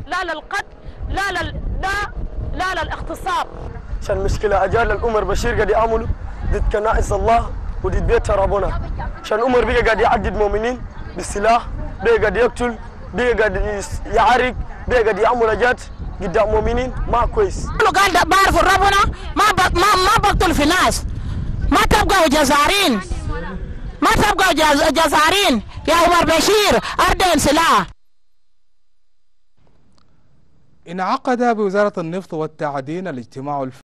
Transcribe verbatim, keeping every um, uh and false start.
لا للقتل، لا لل لا لا للاغتصاب. عشان مشكلة أجال الأمر بشير قاعد يعملوا ضد كنائس الله وضد بيت ربنا. عشان عمر بقى قاعد يعدد مؤمنين بالسلاح، بقى قاعد يقتل، بقى قاعد يعرق، بقى قاعد يعمل حاجات قدام مؤمنين ما كويس. قال ده بعرف ربنا ما ما ما بقتل في ناس، ما تبقوا جزارين، ما تبقوا جزارين يا عمر بشير أردن سلاح. انعقد بوزارة النفط والتعدين الاجتماع